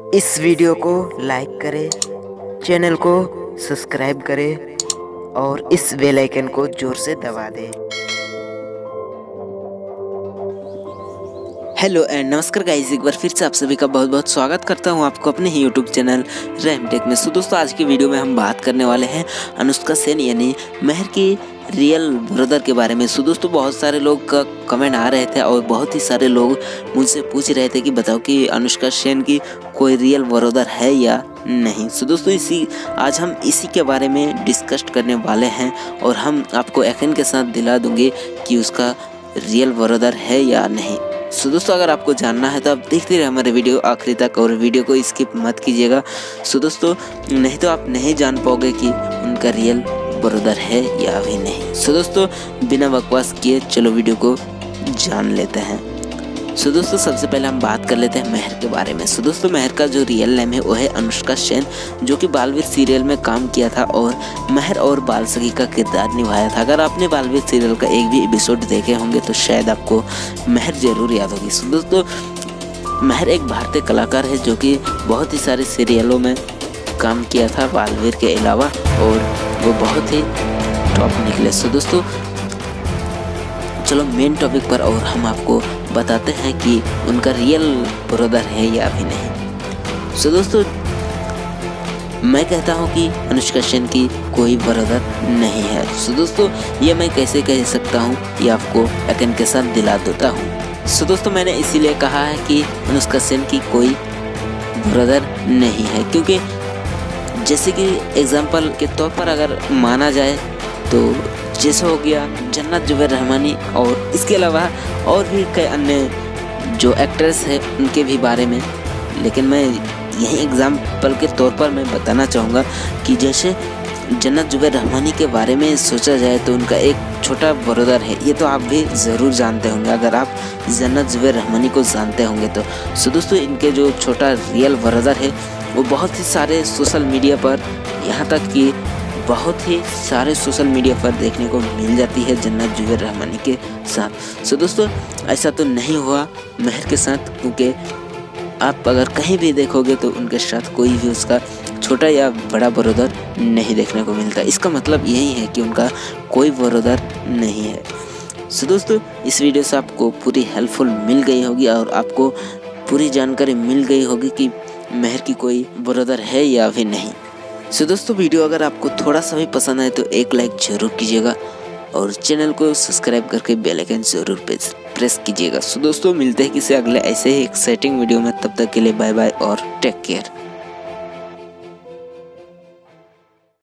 इस वीडियो को लाइक करें, चैनल को सब्सक्राइब करें और इस बेल आइकन को जोर से दबा दें। हेलो एंड नमस्कार गाइस, एक बार फिर से आप सभी का बहुत बहुत स्वागत करता हूं आपको अपने ही यूट्यूब चैनल रैमटेक में। सो दोस्तों, आज की वीडियो में हम बात करने वाले हैं अनुष्का सेन यानी महर की रियल ब्रदर के बारे में। सो दोस्तों, बहुत सारे लोग का कमेंट आ रहे थे और बहुत ही सारे लोग मुझसे पूछ रहे थे कि बताओ कि अनुष्का सेन की कोई रियल ब्रदर है या नहीं। सो दोस्तों, आज हम इसी के बारे में डिस्कस करने वाले हैं और हम आपको यकीन के साथ दिला दूंगे कि उसका रियल ब्रदर है या नहीं। सो दोस्तों, अगर आपको जानना है तो आप देखते रहिए हमारे वीडियो आखिरी तक और वीडियो को स्किप मत कीजिएगा। सो दोस्तों, नहीं तो आप नहीं जान पाओगे कि उनका रियल ब्रदर है या अभी नहीं। सो दोस्तों, बिना बकवास किए चलो वीडियो को जान लेते हैं। सो दोस्तों, सबसे पहले हम बात कर लेते हैं महर के बारे में। सो दोस्तों, महर का जो रियल नेम है वो है अनुष्का सेन, जो कि बालवीर सीरियल में काम किया था और महर और बाल सखी का किरदार निभाया था। अगर आपने बालवीर सीरियल का एक भी एपिसोड देखे होंगे तो शायद आपको महर जरूर याद होगी। सो दोस्तों, महर एक भारतीय कलाकार है जो कि बहुत ही सारे सीरियलों में काम किया था बालवीर के अलावा और वो बहुत ही टॉप निकले। सो दोस्तों, चलो मेन टॉपिक पर और हम आपको बताते हैं कि उनका रियल ब्रदर है या अभी नहीं। सो दोस्तों, मैं कहता हूं कि अनुष्का सेन की कोई ब्रदर नहीं है। सो दोस्तों, ये मैं कैसे कह सकता हूं, ये आपको यकीन के साथ दिला देता हूं। सो दोस्तों, मैंने इसीलिए कहा है कि अनुष्का सेन की कोई ब्रदर नहीं है, क्योंकि जैसे कि एग्जाम्पल के तौर पर अगर माना जाए तो जैसे हो गया जन्नत जुबैर रहमानी और इसके अलावा और भी कई अन्य जो एक्ट्रेस है उनके भी बारे में। लेकिन मैं यही एग्जाम्पल के तौर पर मैं बताना चाहूँगा कि जैसे जन्नत जुबैर रहमानी के बारे में सोचा जाए तो उनका एक छोटा ब्रदर है। ये तो आप भी ज़रूर जानते होंगे अगर आप जन्नत जुबैर रहमानी को जानते होंगे तो। सो दोस्तों, इनके जो छोटा रियल ब्रदर है वो बहुत ही सारे सोशल मीडिया पर, यहाँ तक कि बहुत ही सारे सोशल मीडिया पर देखने को मिल जाती है जन्नत जुबैर रहमानी के साथ। सो दोस्तों, ऐसा तो नहीं हुआ महर के साथ, क्योंकि आप अगर कहीं भी देखोगे तो उनके साथ कोई भी उसका छोटा या बड़ा ब्रदर नहीं देखने को मिलता। इसका मतलब यही है कि उनका कोई ब्रदर नहीं है। सो दोस्तों, इस वीडियो से आपको पूरी हेल्पफुल मिल गई होगी और आपको पूरी जानकारी मिल गई होगी कि महर की कोई ब्रदर है या अभी नहीं। सो दोस्तों, वीडियो अगर आपको थोड़ा सा भी पसंद आए तो एक लाइक जरूर कीजिएगा और चैनल को सब्सक्राइब करके बेल आइकन जरूर प्रेस कीजिएगा। सो दोस्तों, मिलते हैं किसी अगले ऐसे ही एक्साइटिंग वीडियो में। तब तक के लिए बाय बाय और टेक केयर।